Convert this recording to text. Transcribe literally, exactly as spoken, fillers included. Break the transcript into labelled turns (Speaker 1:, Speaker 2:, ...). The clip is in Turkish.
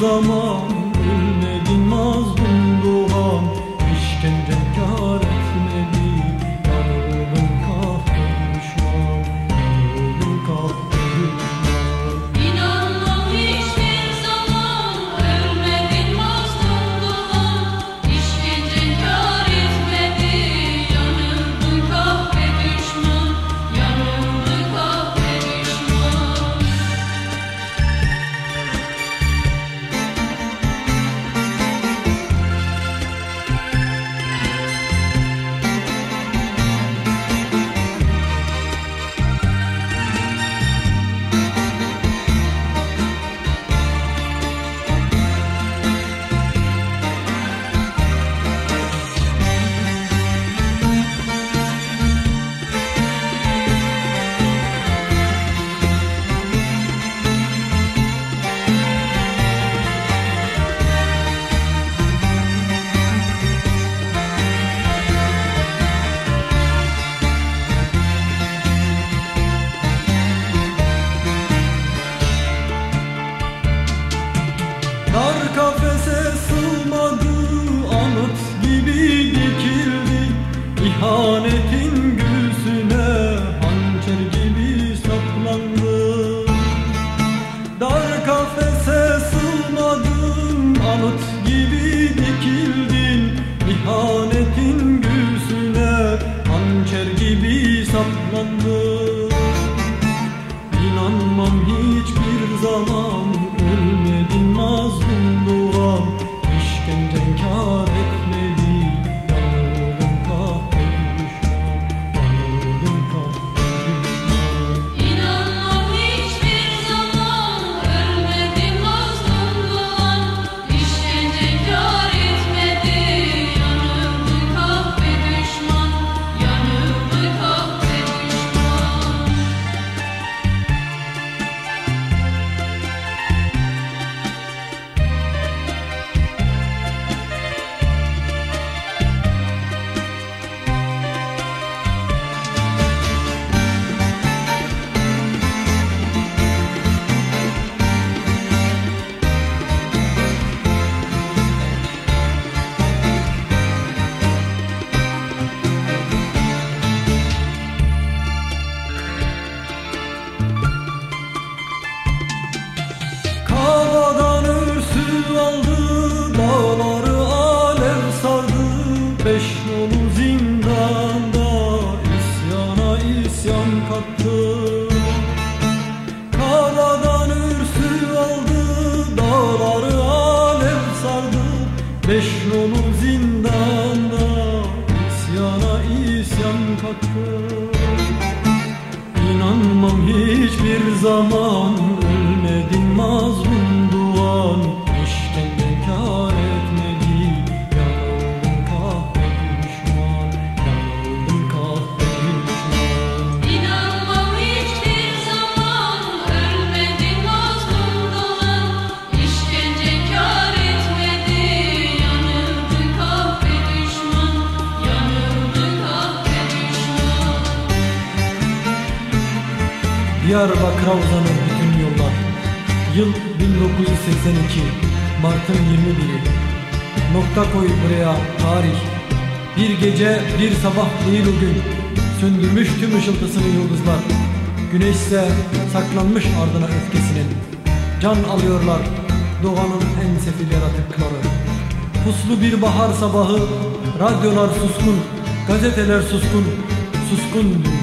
Speaker 1: zaman ölmedin mazlum doğan, işkencen kâr etmedi, yanıldım kahve düşman, yanıldım kahve düşman.
Speaker 2: İnanmam hiçbir zaman ölmedin mazlum doğan, işkencen kâr etmedi, yanıldım kahve düşman, yanıldım kahve düşman.
Speaker 1: Dar kafese sığmadı, anıt gibi dikildi, İhanetin göğsüne hançer gibi saplandı. Dar kafese sığmadın, anıt gibi dikildin, İhanetin göğsüne hançer gibi saplandı. İnanmam hiçbir zaman ölmedin mazlum doğan, işkencen kâr etmedi, yanıldım kahve düşman, yanıldım kahve düşman.
Speaker 2: İnanmam hiçbir zaman ölmedin mazlum doğan, işkencen kâr etmedi, yanıldım kahve düşman, yanıldım kahve düşman.
Speaker 1: Kavadan örsü aldı, dağları alev sardı, beş nolu zindanda isyana isyan kattı. Kavadan örsü aldı, dağları alev sardı, beş nolu zindanda isyana isyan kattı. İnanmam hiçbir zaman ölmedin mazlum doğan, işkencen kâr etmedi, yanıldım kahve düşman, yanıldım kahve düşman.
Speaker 2: İnanmam hiçbir zaman ölmedin mazlum doğan, işkencen kâr etmedi, yanıldım kahve düşman, yanıldım kahve düşman.
Speaker 1: Diyarbakır'a uzanır bütün yollar. Yıl bin dokuz yüz seksen iki, Mart'ın yirmi biri. Nokta koy buraya tarih. Bir gece bir sabah değil o gün, söndürmüş tüm ışıltısını yıldızlar. Güneşse saklanmış ardına öfkesinin. Can alıyorlar doğanın en sefil yaratıkları. Puslu bir bahar sabahı, radyolar suskun, gazeteler suskun, suskun dünya.